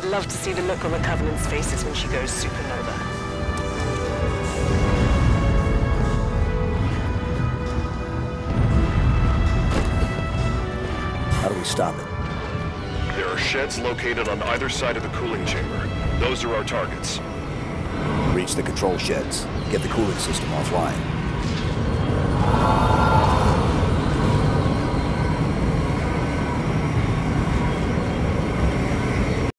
I'd love to see the look on the Covenant's faces when she goes supernova. How do we stop it? There are sheds located on either side of the cooling chamber. Those are our targets. Reach the control sheds. Get the cooling system offline.